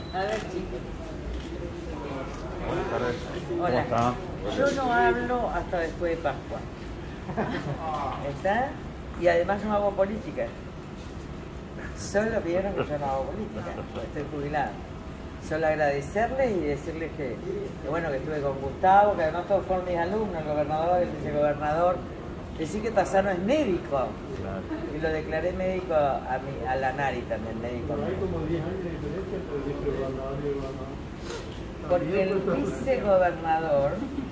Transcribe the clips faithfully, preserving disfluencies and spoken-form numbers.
A ver, chicos. Buenas tardes. ¿Cómo Hola. está? Yo no hablo hasta después de Pascua. ¿Está? Y además no hago política. Solo vieron que yo no hago política, porque estoy jubilado. Solo agradecerles y decirles que, que bueno, que estuve con Gustavo, que además todos fueron mis alumnos, el gobernador, el vicegobernador. Decir que Tassano es médico. Claro. Y lo declaré médico a, mi, a la Nari también, médico. Hay como diez años de diferencia entre el vicegobernador y el gobernador. Porque el vicegobernador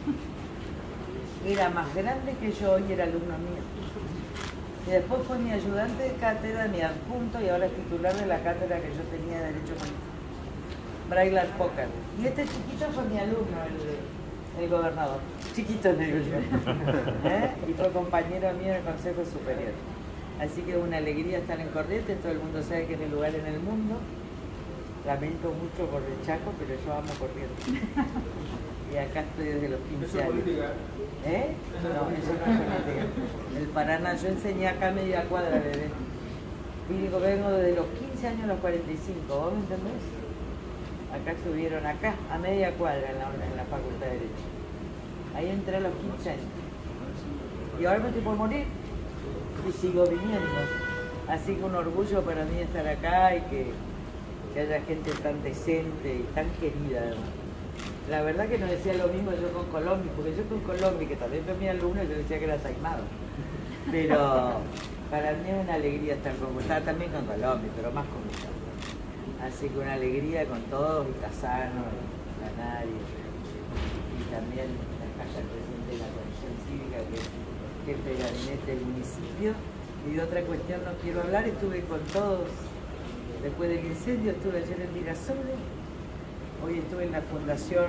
era más grande que yo y era alumno mío. Y después fue mi ayudante de cátedra, mi adjunto y ahora es titular de la cátedra que yo tenía de Derecho Político. Brailar Pocar. Y este chiquito fue mi alumno, el, el gobernador. Chiquito le digo yo. ¿Eh? Y fue compañero mío del Consejo Superior. Así que es una alegría estar en Corrientes, todo el mundo sabe que es mi lugar en el mundo. Lamento mucho por el Chaco, pero yo amo Corrientes. Y acá estoy desde los quince años. ¿Eh? No, eso no es política. El Paraná, yo enseñé acá media cuadra, bebé. Y digo, vengo desde los quince años a los cuarenta y cinco, ¿vos me entendés? Acá estuvieron, acá, a media cuadra en la, en la Facultad de Derecho. Ahí entré a los quince años. Y ahora me estoy por morir. Y sigo viniendo. Así que un orgullo para mí estar acá y que, que haya gente tan decente y tan querida además. La verdad que no decía lo mismo yo con Colombia, porque yo con Colombia, que también fue mi alumno, yo decía que era taimado. Pero para mí es una alegría estar con Gustavo, también con Colombia, pero más con Gustavo. Así que una alegría con todos, y Tassano, y Nari, y también acá el presidente de la Comisión Cívica, que es jefe de gabinete del municipio. Y de otra cuestión no quiero hablar, estuve con todos, después del incendio estuve ayer en Mirasole. Hoy estuve en la fundación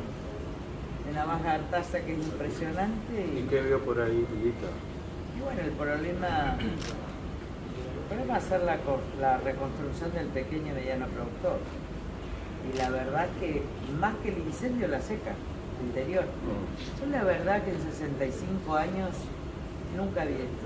de Navaja Artaza, que es impresionante. Y, ¿Y qué vio por ahí, Lilita? y bueno, el problema, el problema es hacer la, la reconstrucción del pequeño y mediano productor. Y la verdad que más que el incendio, la seca interior. Yo la verdad que en sesenta y cinco años nunca vi esto.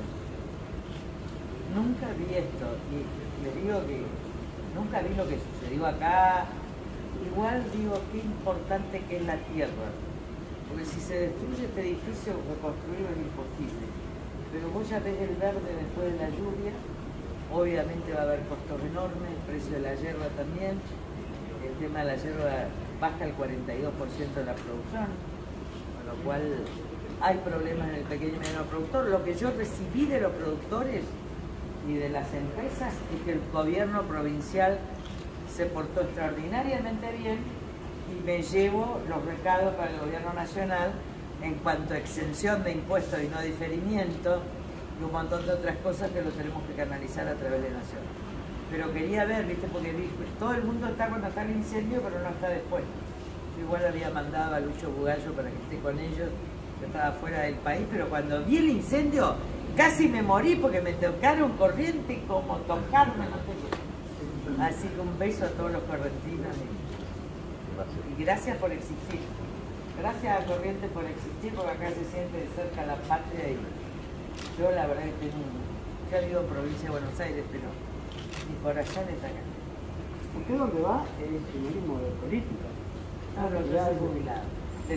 Nunca vi esto. Y les digo que nunca vi lo que sucedió acá. Igual digo, qué importante que es la tierra, porque si se destruye este edificio, reconstruirlo es imposible. Pero vos ya ves el verde después de la lluvia, obviamente va a haber costos enormes, el precio de la hierba también, el tema de la hierba baja el cuarenta y dos por ciento de la producción, con lo cual hay problemas en el pequeño y mediano productor. Lo que yo recibí de los productores y de las empresas es que el gobierno provincial se portó extraordinariamente bien y me llevo los recados para el gobierno nacional en cuanto a exención de impuestos y no diferimiento y un montón de otras cosas que lo tenemos que canalizar a través de Nación. Pero quería ver, viste, porque vi, todo el mundo está cuando está el incendio, pero no está después. Yo igual había mandado a Lucho Bugallo para que esté con ellos, yo estaba fuera del país, pero cuando vi el incendio casi me morí porque me tocaron corriente como tocarme, no sé qué. Así que un beso a todos los correntinos y gracias. y gracias por existir. Gracias a Corrientes por existir, porque acá se siente de cerca la patria y yo la verdad que tengo, ya vivo en provincia de Buenos Aires, pero mi corazón está acá. ¿Usted dónde va? Es sinónimo de política. No, no, yo soy jubilado.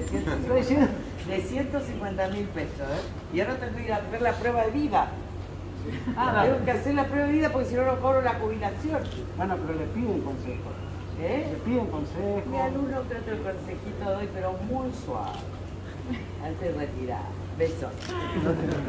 De ciento cincuenta mil pesos, ¿eh? Y ahora tengo que ir a hacer la prueba de vida. Ah, tengo que hacer la prueba de vida porque si no, no cobro la jubilación. Bueno, pero le piden consejos. ¿Eh? Le piden consejos. Mi alumno que otro consejito doy, pero muy suave. Antes de retirar. Besos.